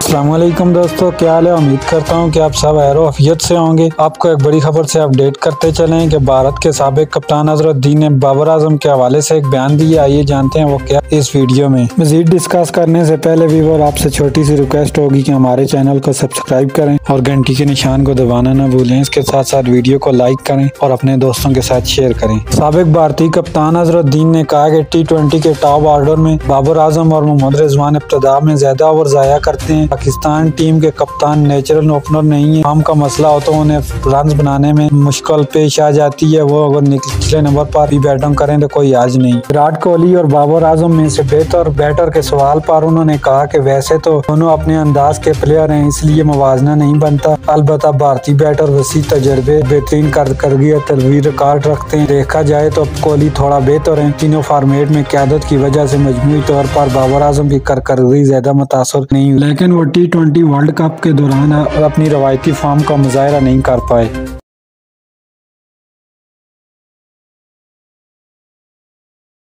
अस्सलाम वालेकुम दोस्तों, क्या हाल है। उम्मीद करता हूं कि आप सब खैर-ओ-आफियत से होंगे। आपको एक बड़ी खबर से अपडेट करते चलें कि भारत के साबिक कप्तान अजहरुद्दीन ने बाबर आजम के हवाले से एक बयान दिया। आइए जानते हैं वो क्या इस वीडियो में। मजीद डिस्कस करने से पहले व्यूअर आपसे छोटी सी रिक्वेस्ट होगी कि हमारे चैनल को सब्सक्राइब करें और घंटी के निशान को दबाना न भूलें। इसके साथ साथ वीडियो को लाइक करें और अपने दोस्तों के साथ शेयर करें। साबिक भारतीय कप्तान अजहरुद्दीन ने कहा कि T20 के टॉप ऑर्डर में बाबर आजम और मोहम्मद रिजवान इब्तिदा में ज्यादा ओवर जाया करते हैं। पाकिस्तान टीम के कप्तान नेचुरल ओपनर नहीं है। काम का मसला हो तो उन्हें रन बनाने में मुश्किल पेश आ जाती है। वो अगर निचले नंबर पर भी बैटिंग करें तो कोई आज नहीं। विराट कोहली और बाबर आजम में से बेहतर बैटर के सवाल पर उन्होंने कहा कि वैसे तो दोनों अपने अंदाज के प्लेयर हैं, इसलिए मुवाजना नहीं बनता। अलबत्ता भारतीय बैटर वसी तजर्बे, बेहतरीन कारकर्दगी रिकॉर्ड रखते हैं। देखा जाए तो कोहली थोड़ा बेहतर है। तीनों फॉर्मेट में क़यादत की वजह से मजमूई तौर पर बाबर आजम की कारकर्दगी ज्यादा मुतासर नहीं हुई, लेकिन वो T20 वर्ल्ड कप के दौरान अपनी रवायती फॉर्म का मुजाहरा नहीं कर पाए।